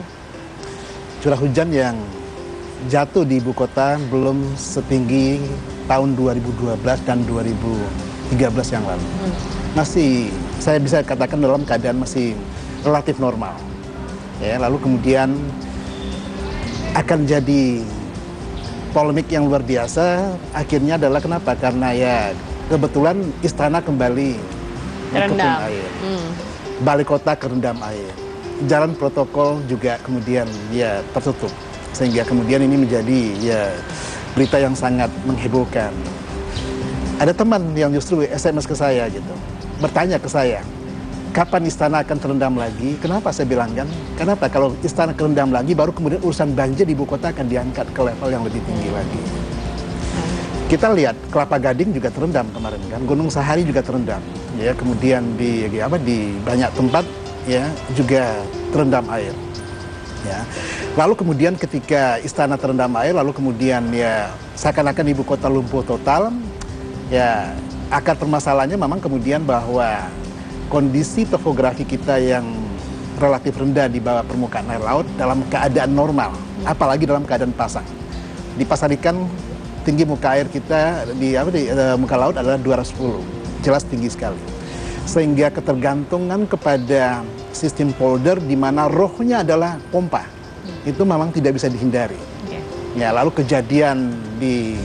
Curah hujan yang jatuh di ibu kota belum setinggi tahun dua ribu dua belas dan dua ribu tiga belas yang lalu. Mm. Masih, saya bisa katakan dalam keadaan masih relatif normal. Ya, lalu kemudian akan jadi polemik yang luar biasa. Akhirnya adalah kenapa? Karena ya kebetulan istana kembali terendam air. Hmm. Balai kota kerendam air. Jalan protokol juga kemudian ya tertutup. Sehingga kemudian ini menjadi ya berita yang sangat menghebohkan. Ada teman yang justru S M S ke saya gitu. Bertanya ke saya, kapan istana akan terendam lagi? Kenapa saya bilang kan? Kenapa kalau istana terendam lagi baru kemudian urusan banjir di ibu kota akan diangkat ke level yang lebih tinggi lagi. Kita lihat Kelapa Gading juga terendam kemarin kan, Gunung Sahari juga terendam, ya kemudian di, di apa di banyak tempat ya juga terendam air, ya. Lalu kemudian ketika istana terendam air, lalu kemudian ya seakan-akan ibu kota lumpuh total, ya akar permasalahannya memang kemudian bahwa kondisi topografi kita yang relatif rendah di bawah permukaan air laut dalam keadaan normal, apalagi dalam keadaan pasang. Di pasar ikan, tinggi muka air kita di apa di uh, muka laut adalah dua ratus sepuluh, jelas tinggi sekali. Sehingga ketergantungan kepada sistem polder di mana rohnya adalah pompa, itu memang tidak bisa dihindari. Okay. Ya, lalu kejadian di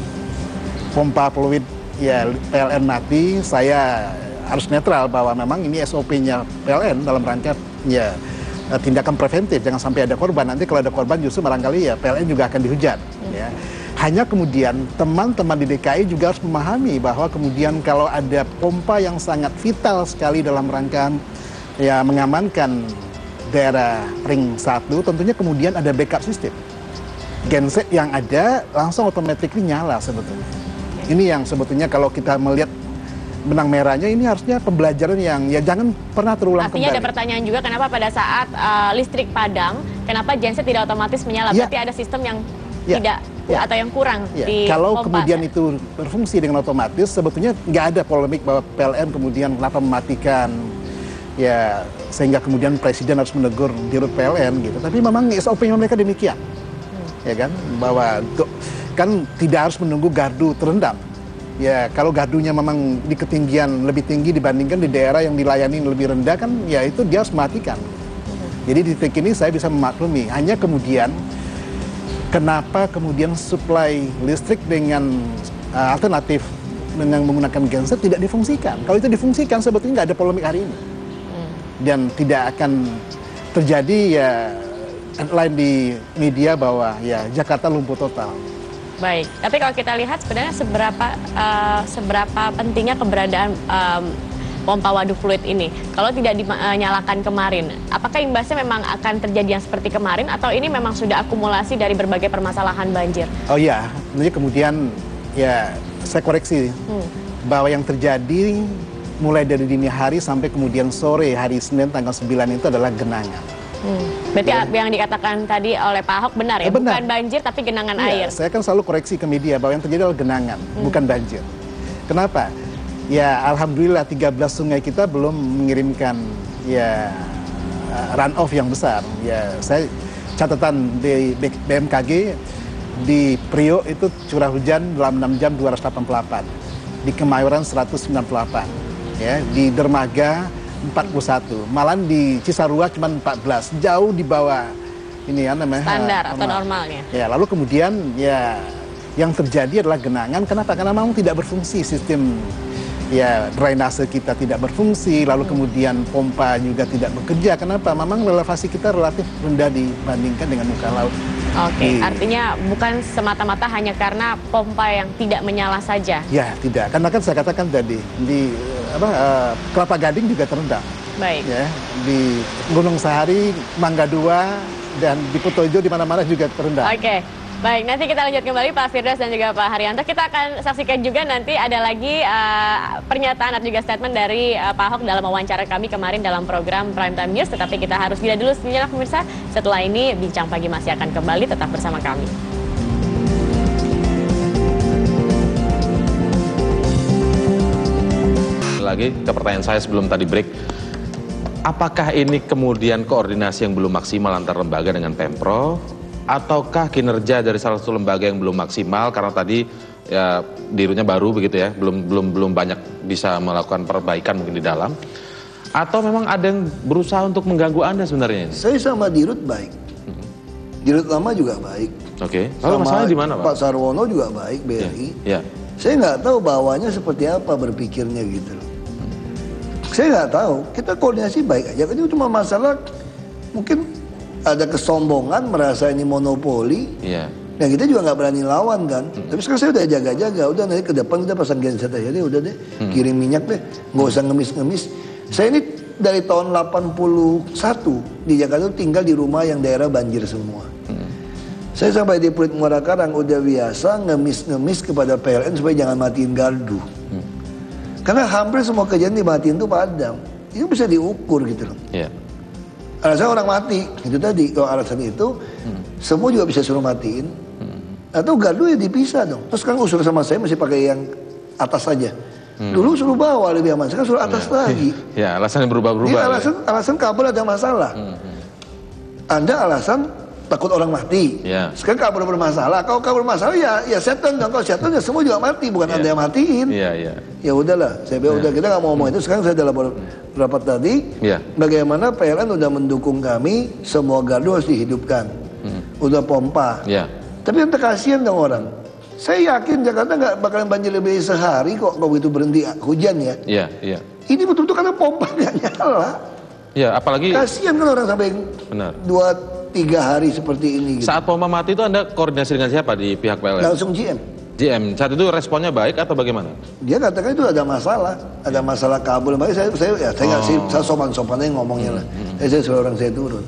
pompa fluid ya P L N mati, saya harus netral bahwa memang ini S O P-nya P L N dalam rangka ya tindakan preventif, jangan sampai ada korban. Nanti kalau ada korban justru barangkali ya P L N juga akan dihujat. Hmm. Ya. Hanya kemudian teman-teman di D K I juga harus memahami bahwa kemudian kalau ada pompa yang sangat vital sekali dalam rangka ya mengamankan daerah ring satu, tentunya kemudian ada backup sistem. Genset yang ada langsung otomatis nyala sebetulnya. Ini yang sebetulnya kalau kita melihat benang merahnya, ini harusnya pembelajaran yang ya jangan pernah terulang. Artinya kembali. Ada pertanyaan juga, kenapa pada saat uh, listrik padam, kenapa genset tidak otomatis menyala? Ya. Berarti ada sistem yang Ya. tidak ya. atau yang kurang ya. di Kalau pompa, kemudian ya? itu berfungsi dengan otomatis, sebetulnya nggak ada polemik bahwa P L N kemudian kenapa mematikan, ya sehingga kemudian presiden harus menegur dirut P L N gitu. Tapi memang S O P-nya mereka demikian, hmm. ya kan, bahwa kan tidak harus menunggu gardu terendam. Ya, kalau gardunya memang di ketinggian lebih tinggi dibandingkan di daerah yang dilayani lebih rendah kan, ya itu dia harus mematikan. Hmm. Jadi di titik ini saya bisa memaklumi. Hanya kemudian, kenapa kemudian suplai listrik dengan uh, alternatif dengan menggunakan genset tidak difungsikan? Kalau itu difungsikan, sebetulnya nggak ada polemik hari ini. Hmm. Dan tidak akan terjadi ya headline di media bahwa ya Jakarta lumpuh total. Baik, tapi kalau kita lihat sebenarnya seberapa uh, seberapa pentingnya keberadaan um, pompa waduk fluid ini. Kalau tidak dinyalakan kemarin, apakah imbasnya memang akan terjadi yang seperti kemarin atau ini memang sudah akumulasi dari berbagai permasalahan banjir? Oh iya, jadi kemudian ya saya koreksi hmm. bahwa yang terjadi mulai dari dini hari sampai kemudian sore hari Senin tanggal sembilan itu adalah genangan. Hmm. Berarti ya. Yang dikatakan tadi oleh Pak Ahok benar ya? Eh, benar. Bukan banjir tapi genangan ya, air. Saya kan selalu koreksi ke media bahwa yang terjadi adalah genangan, hmm. bukan banjir. Kenapa? Ya alhamdulillah tiga belas sungai kita belum mengirimkan ya run off yang besar. Ya saya catatan di B M K G di Priok itu curah hujan dalam enam jam dua ratus delapan puluh delapan. Di Kemayoran seratus sembilan puluh delapan. Ya, di Dermaga empat puluh satu, malah di Cisarua cuma empat belas, jauh di bawah ini ya namanya standar normal. Atau normalnya. Ya, lalu kemudian ya yang terjadi adalah genangan. Kenapa? Karena memang tidak berfungsi sistem ya drainase kita tidak berfungsi, lalu kemudian pompa juga tidak bekerja. Kenapa? Memang relevasi kita relatif rendah dibandingkan dengan muka laut. Oke, okay. Artinya bukan semata-mata hanya karena pompa yang tidak menyala saja. Ya, tidak. Karena kan saya katakan tadi di apa uh, Kelapa Gading juga terendam. Baik. Ya, di Gunung Sahari, Mangga Dua dan di Putojo di mana-mana juga terendam. Oke. Okay. Baik, nanti kita lanjut kembali Pak Firdaus dan juga Pak Haryanto. Kita akan saksikan juga nanti ada lagi uh, pernyataan atau juga statement dari uh, Pak Ahok dalam wawancara kami kemarin dalam program Prime Time News. Tetapi kita harus jeda dulu sejenak pemirsa. Setelah ini Bincang Pagi masih akan kembali, tetap bersama kami. Lagi ke pertanyaan saya sebelum tadi break. Apakah ini kemudian koordinasi yang belum maksimal antar lembaga dengan Pemprov? Ataukah kinerja dari salah satu lembaga yang belum maksimal karena tadi ya dirutnya baru begitu ya, belum belum belum banyak bisa melakukan perbaikan mungkin di dalam, atau memang ada yang berusaha untuk mengganggu Anda sebenarnya? Saya sama dirut baik, hmm. dirut lama juga baik. Oke. Okay. Lalu masalahnya di mana, Pak? Pak Sarwono juga baik, B R I. Ya. Ya. Saya nggak tahu bawahnya seperti apa berpikirnya gitu loh. Hmm. Saya nggak tahu. Kita koordinasi baik aja. Ini cuma masalah mungkin ada kesombongan, merasa ini monopoli. Iya. Nah kita juga nggak berani lawan kan. Hmm. Tapi sekarang saya udah jaga-jaga. Udah nanti ke depan kita pasang genset aja deh. Udah deh. Hmm. Kirim minyak deh. Nggak usah ngemis-ngemis. Saya ini dari tahun delapan puluh satu di Jakarta tinggal di rumah yang daerah banjir semua. Hmm. Saya sampai di Pluit Muara Karang udah biasa ngemis-ngemis kepada P L N supaya jangan matiin gardu. Hmm. Karena hampir semua kejadian dimatiin tuh padam. Itu bisa diukur gitu loh. Yeah. Alasan orang mati, itu tadi. Kalau alasan itu, hmm. semua juga bisa suruh matiin. Hmm. Atau gardu ya dipisah dong. Terus kan usul sama saya masih pakai yang atas saja. Hmm. Dulu suruh bawah lebih aman, sekarang suruh atas ya. lagi. Ya, alasan yang berubah-berubah. Jadi alasan, ya. alasan kabel ada masalah. Hmm. Anda alasan takut orang mati. Ya. Sekarang kabel bermasalah. Kalau kabel bermasalah ya ya setan dong. Kalau setan ya semua juga mati, bukan ya. Anda yang matiin. Iya, iya. Ya udahlah, saya bilang ya. udah kita nggak mau ngomong hmm. itu. Sekarang saya dalam rapat tadi, ya. bagaimana P L N udah mendukung kami, semua gardu harus dihidupkan. Hmm. Udah pompa. Ya. Tapi yang terkasihan dong orang. Saya yakin Jakarta nggak bakalan banjir lebih sehari kok kalau begitu berhenti hujan ya. Iya, iya. Ini betul-betul karena pompa nggak nyala. Iya, apalagi kasihan kan orang sampai benar. dua tiga hari seperti ini. Gitu. Saat pompa mati itu Anda koordinasi dengan siapa di pihak P L N? Langsung G M. G M. Saat itu responnya baik atau bagaimana? Dia katakan itu ada masalah, ada masalah kabel. Makanya saya saya ya saya nggak oh. saya sopan-sopannya ngomongnya lah. Hmm. Saya suruh orang saya turun.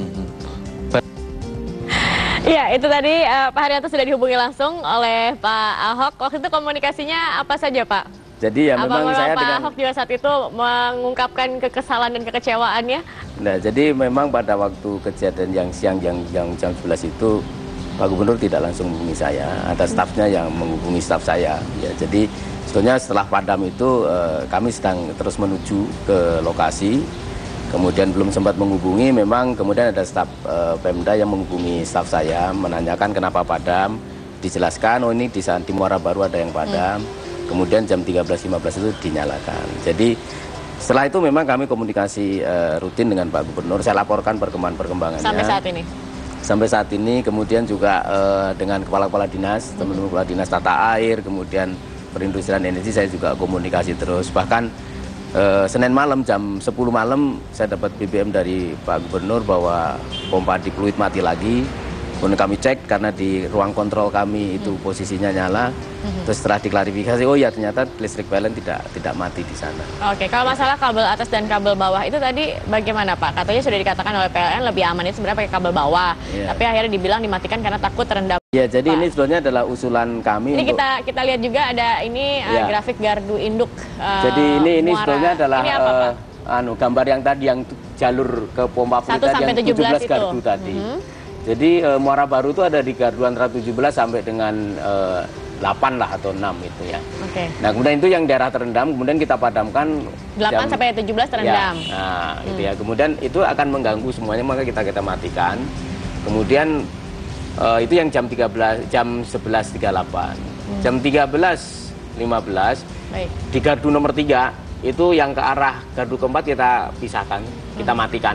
Iya, itu tadi uh, Pak Haryanto sudah dihubungi langsung oleh Pak Ahok. Waktu itu komunikasinya apa saja, Pak? Jadi ya apa memang saya Pak dengan Ahok juga saat itu mengungkapkan kekesalan dan kekecewaannya? Nah, jadi memang pada waktu kejadian yang siang yang, yang jam sebelas itu Pak Gubernur tidak langsung menghubungi saya, ada stafnya yang menghubungi staf saya. Ya, jadi sebetulnya setelah padam itu uh, kami sedang terus menuju ke lokasi. Kemudian belum sempat menghubungi, memang kemudian ada staf e, Pemda yang menghubungi staf saya, menanyakan kenapa padam, dijelaskan, oh ini di, di Muara Baru ada yang padam, hmm. kemudian jam tiga belas lima belas itu dinyalakan. Jadi setelah itu memang kami komunikasi e, rutin dengan Pak Gubernur, saya laporkan perkembangan-perkembangannya. Sampai saat ini? Sampai saat ini, kemudian juga e, dengan kepala-kepala dinas, teman-teman kepala dinas tata air, kemudian perindustrian energi saya juga komunikasi terus, bahkan Uh, Senin malam jam sepuluh malam saya dapat B B M dari Pak Gubernur bahwa pompa di Pluit mati lagi. Kemudian kami cek karena di ruang kontrol kami itu posisinya nyala. Hmm. Terus setelah diklarifikasi, oh ya ternyata listrik P L N tidak tidak mati di sana. Oke, kalau masalah kabel atas dan kabel bawah itu tadi bagaimana Pak? Katanya sudah dikatakan oleh P L N lebih aman itu sebenarnya pakai kabel bawah. Yeah. Tapi akhirnya dibilang dimatikan karena takut terendam. Ya, jadi Pak. Ini sebetulnya adalah usulan kami. Ini untuk... kita kita lihat juga ada ini yeah. uh, grafik gardu induk. Uh, jadi ini ini Muara. Sebetulnya adalah ini apa, uh, anu gambar yang tadi yang jalur ke pompa Pluit yang tujuh belas gardu itu. Tadi. Mm -hmm. Jadi e, Muara Baru itu ada di gardu antara tujuh belas sampai dengan e, delapan lah atau enam itu ya. Oke. Okay. Nah, kemudian itu yang daerah terendam kemudian kita padamkan delapan sampai tujuh belas terendam. Ya, nah, hmm. itu ya. Kemudian itu akan mengganggu semuanya maka kita kita matikan. Kemudian e, itu yang jam tiga belas jam sebelas tiga puluh delapan. Hmm. Jam tiga belas lima belas baik. Di gardu nomor tiga itu yang ke arah gardu keempat kita pisahkan, kita hmm. matikan.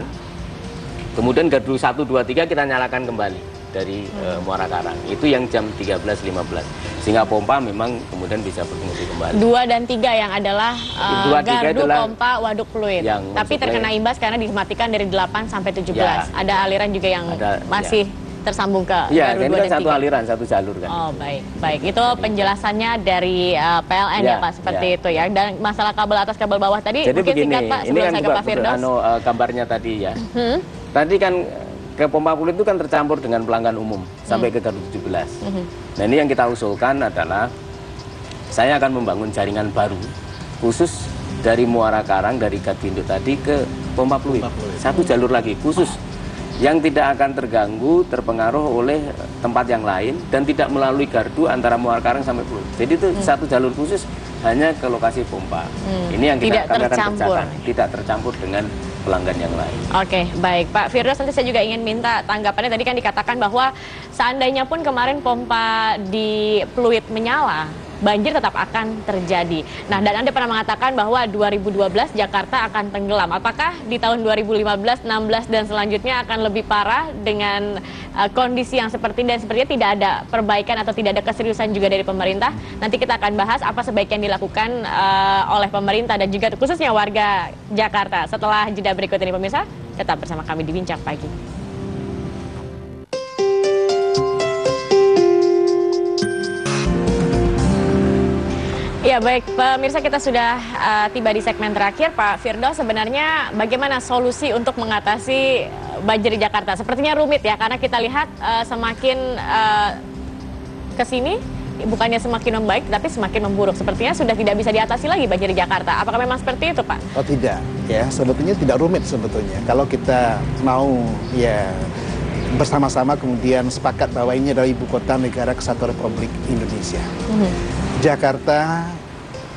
Kemudian gardu satu, dua, tiga kita nyalakan kembali dari hmm. uh, Muara Karang. Itu yang jam tiga belas lima belas. Sehingga pompa memang kemudian bisa berfungsi kembali. dua dan tiga yang adalah uh, dua, gardu pompa Waduk Pluit. Tapi terkena imbas karena dimatikan dari delapan sampai tujuh belas. Ya, ada aliran juga yang ada, masih ya. tersambung ke ya, gardu dua dan satu tiga. Aliran, satu jalur kan. Oh, baik. Baik, itu penjelasannya dari uh, P L N ya, ya Pak, seperti ya. itu ya. Dan masalah kabel atas, kabel bawah tadi jadi mungkin begini, singkat Pak, sebelum kan saya ke Pak Firdaus. Anu, uh, gambarnya tadi ya. Hmm? Tadi kan ke pompa Pluit itu kan tercampur dengan pelanggan umum sampai hmm. ke gardu tujuh belas. Hmm. Nah, ini yang kita usulkan adalah saya akan membangun jaringan baru khusus dari Muara Karang, dari gardu induk tadi ke pompa Pluit. Satu jalur lagi khusus yang tidak akan terganggu, terpengaruh oleh tempat yang lain dan tidak melalui gardu antara Muara Karang sampai Pluit. Jadi itu hmm. satu jalur khusus hanya ke lokasi pompa. Hmm. Ini yang kita kami akan kerjakan, tidak tercampur dengan pelanggan yang lain. Oke, baik Pak Firdaus, nanti saya juga ingin minta tanggapannya. Tadi kan dikatakan bahwa seandainya pun kemarin pompa di Pluit menyala, banjir tetap akan terjadi. Nah, dan Anda pernah mengatakan bahwa dua ribu dua belas Jakarta akan tenggelam. Apakah di tahun dua ribu lima belas, enam belas, dan selanjutnya akan lebih parah dengan uh, kondisi yang seperti ini dan sepertinya tidak ada perbaikan atau tidak ada keseriusan juga dari pemerintah? Nanti kita akan bahas apa sebaiknya yang dilakukan uh, oleh pemerintah dan juga khususnya warga Jakarta. Setelah jeda berikut ini pemirsa, tetap bersama kami di Bincang Pagi. Ya baik, pemirsa, kita sudah uh, tiba di segmen terakhir. Pak Firdaus, sebenarnya bagaimana solusi untuk mengatasi banjir di Jakarta? Sepertinya rumit ya, karena kita lihat uh, semakin uh, ke sini bukannya semakin membaik, tapi semakin memburuk. Sepertinya sudah tidak bisa diatasi lagi banjir di Jakarta. Apakah memang seperti itu, Pak? Oh tidak, ya sebetulnya tidak rumit sebetulnya. Kalau kita mau ya bersama-sama kemudian sepakat bahwa ini adalah ibu kota negara kesatuan Republik Indonesia. Mm-hmm. Jakarta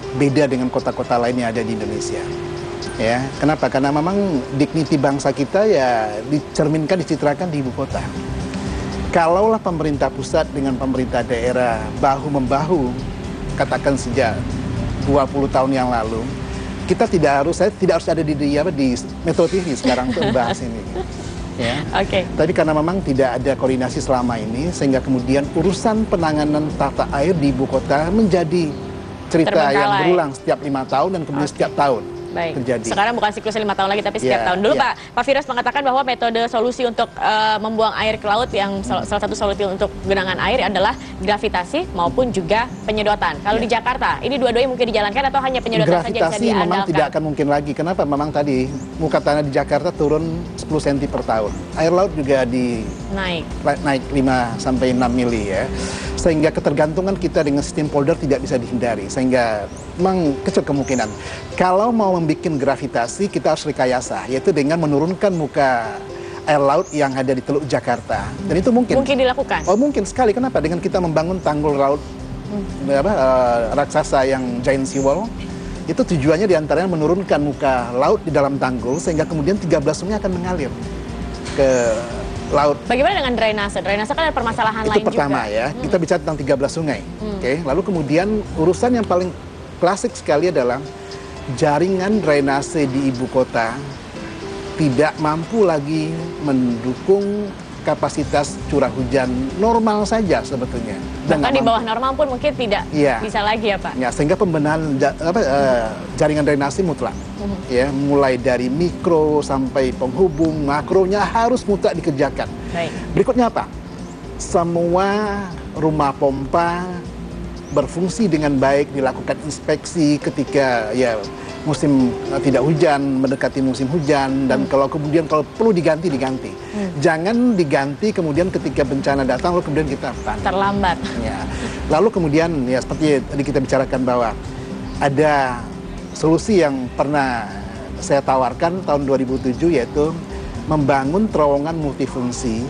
beda dengan kota-kota lain yang ada di Indonesia. Ya, kenapa? Karena memang dignity bangsa kita ya dicerminkan, dicitrakan di ibu kota. Kalaulah pemerintah pusat dengan pemerintah daerah bahu-membahu, katakan sejak dua puluh tahun yang lalu, kita tidak harus, saya tidak harus ada di, di, apa, di Metro T V sekarang untuk membahas ini. Ya. Oke. Okay. Tapi karena memang tidak ada koordinasi selama ini, sehingga kemudian urusan penanganan tata air di ibu kota menjadi cerita yang berulang setiap lima tahun dan kemudian okay. setiap tahun. Baik. Terjadi. Sekarang bukan siklusnya lima tahun lagi, tapi setiap yeah, tahun. Dulu yeah. Pak Pak Firdaus mengatakan bahwa metode solusi untuk uh, membuang air ke laut yang sal salah satu solusi untuk genangan air adalah gravitasi maupun juga penyedotan. Kalau yeah. di Jakarta, ini dua-duanya mungkin dijalankan atau hanya penyedotan gravitasi saja yang bisa diandalkan? Gravitasi memang tidak akan mungkin lagi. Kenapa? Memang tadi muka tanah di Jakarta turun sepuluh sentimeter per tahun. Air laut juga di naik naik lima sampai enam mili ya. Sehingga ketergantungan kita dengan sistem polder tidak bisa dihindari. Sehingga memang kecil kemungkinan. Kalau mau membuat gravitasi, kita harus rekayasa, yaitu dengan menurunkan muka air laut yang ada di Teluk Jakarta. Dan itu mungkin. Mungkin dilakukan? Oh mungkin sekali. Kenapa? Dengan kita membangun tanggul laut hmm. apa, uh, raksasa yang giant seawall, itu tujuannya diantaranya menurunkan muka laut di dalam tanggul, sehingga kemudian tiga belas sungai akan mengalir ke laut. Bagaimana dengan drainase? Drainase kan ada permasalahan itu lain juga. Itu pertama ya, hmm. kita bicara tentang tiga belas sungai. Hmm. Oke, okay? Lalu kemudian urusan yang paling klasik sekali adalah jaringan drainase di ibu kota tidak mampu lagi mendukung kapasitas curah hujan normal saja sebetulnya. Bahkan di bawah normal pun mungkin tidak ya. bisa lagi ya Pak? Ya, sehingga pembenahan apa, uh, jaringan drainase mutlak. Uh-huh. Ya, mulai dari mikro sampai penghubung, makronya harus mutlak dikerjakan. Baik. Berikutnya apa? Semua rumah pompa berfungsi dengan baik, dilakukan inspeksi ketika ya musim uh, tidak hujan, mendekati musim hujan, dan hmm. kalau kemudian kalau perlu diganti diganti. Hmm. Jangan diganti kemudian ketika bencana datang lalu kemudian kita panik. Terlambat. Ya. Lalu kemudian ya seperti tadi kita bicarakan bahwa ada solusi yang pernah saya tawarkan tahun dua ribu tujuh, yaitu membangun terowongan multifungsi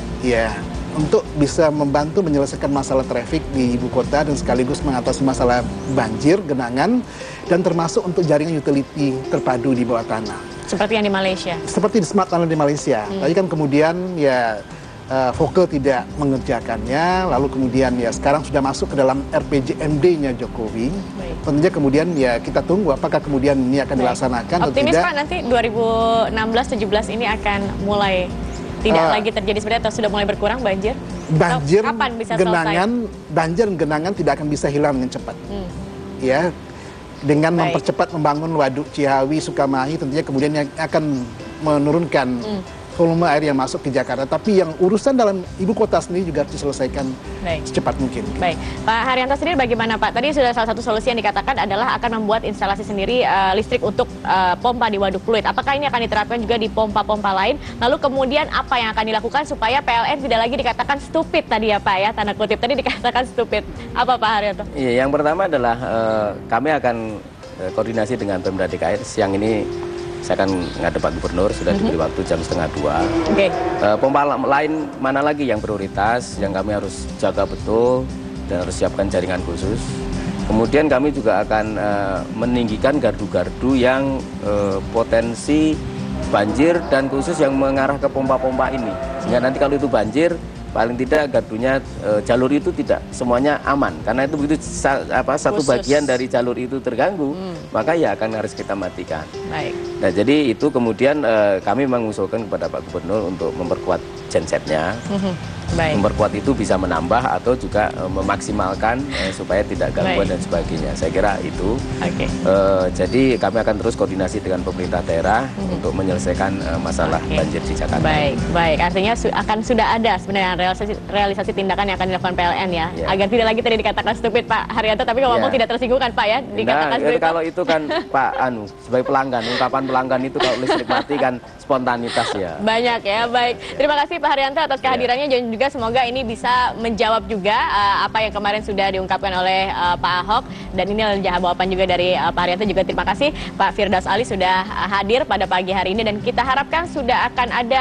ya untuk bisa membantu menyelesaikan masalah traffic di ibu kota dan sekaligus mengatasi masalah banjir, genangan, dan termasuk untuk jaringan utility terpadu di bawah tanah. Seperti yang di Malaysia? Seperti di Smart Tunnel di Malaysia. Hmm. Tapi kan kemudian ya uh, Focal tidak mengerjakannya, lalu kemudian ya sekarang sudah masuk ke dalam R P J M D-nya Jokowi. Baik. Tentunya kemudian ya kita tunggu apakah kemudian ini akan Baik. dilaksanakan atau tidak. Optimis Pak nanti dua ribu enam belas tujuh belas ini akan mulai tidak uh, lagi terjadi seperti atau sudah mulai berkurang banjir? Banjir, kapan bisa genangan, selesai? Banjir dan genangan tidak akan bisa hilang dengan cepat. Hmm. Ya, dengan Baik. mempercepat membangun waduk Ciawi, Sukamahi, tentunya kemudian yang akan menurunkan hmm. volume air yang masuk ke Jakarta. Tapi yang urusan dalam ibu kota sendiri juga harus diselesaikan Baik. secepat mungkin. Baik, Pak Haryanto sendiri bagaimana Pak? Tadi sudah salah satu solusi yang dikatakan adalah akan membuat instalasi sendiri uh, listrik untuk uh, pompa di Waduk Pluit. Apakah ini akan diterapkan juga di pompa-pompa lain? Lalu kemudian apa yang akan dilakukan supaya P L N tidak lagi dikatakan stupid tadi ya Pak ya, tanda kutip tadi dikatakan stupid. Apa Pak Haryanto? Iya, yang pertama adalah uh, kami akan uh, koordinasi dengan Pemda D K I. Siang ini saya akan ngadep Pak Gubernur, sudah diberi mm-hmm. waktu jam setengah dua. Okay. Uh, pompa lain mana lagi yang prioritas, yang kami harus jaga betul dan harus siapkan jaringan khusus. Kemudian kami juga akan uh, meninggikan gardu-gardu yang uh, potensi banjir dan khusus yang mengarah ke pompa-pompa ini. Sehingga nanti kalau itu banjir, paling tidak gardunya e, jalur itu tidak semuanya aman, karena itu begitu sa, apa, satu Khusus. bagian dari jalur itu terganggu, hmm. maka ya akan harus kita matikan. Baik. Nah jadi itu kemudian e, kami mengusulkan kepada Pak Gubernur untuk memperkuat gensetnya. Hmm. Baik. Memperkuat itu bisa menambah atau juga e, memaksimalkan e, supaya tidak gangguan Baik. dan sebagainya. Saya kira itu. Okay. E, jadi kami akan terus koordinasi dengan pemerintah daerah hmm. untuk menyelesaikan e, masalah okay. banjir di Jakarta. Baik, baik. Artinya su akan sudah ada sebenarnya realisasi, realisasi tindakan yang akan dilakukan P L N ya, yeah. agar tidak lagi tadi dikatakan stupid Pak Haryanto, tapi kalau yeah. ngomong tidak tersinggung kan Pak ya, dikatakan nah, itu. Kalau itu kan Pak Anu sebagai pelanggan, ungkapan pelanggan itu kalau listrik mati kan spontanitas ya. Banyak ya, baik. Terima kasih Pak Haryanto atas kehadirannya yeah. dan juga semoga ini bisa menjawab juga uh, apa yang kemarin sudah diungkapkan oleh uh, Pak Ahok, dan ini adalah jawaban juga dari uh, Pak Haryanto. Juga terima kasih Pak Firdaus Ali sudah uh, hadir pada pagi hari ini, dan kita harapkan sudah akan ada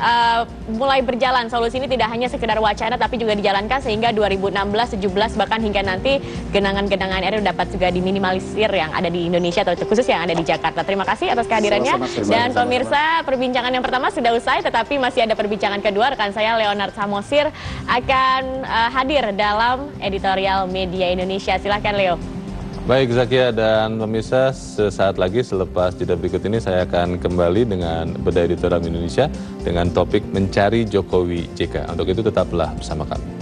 uh, mulai berjalan. Solusi ini tidak hanya sekedar wacana tapi juga dijalankan sehingga dua ribu enam belas, tujuh belas bahkan hingga nanti genangan-genangan air dapat juga diminimalisir yang ada di Indonesia atau khusus yang ada di Jakarta. Terima kasih atas kehadirannya. Sama-sama. Dan pemirsa, perbincangan yang pertama sudah usai tetapi masih ada perbincangan kedua. Rekan saya Leonard Samosir akan uh, hadir dalam editorial Media Indonesia. Silahkan Leo. Baik Zakia dan pemirsa, sesaat lagi selepas jeda berikut ini saya akan kembali dengan bedah editorial Indonesia dengan topik mencari Jokowi J K. Untuk itu tetaplah bersama kami.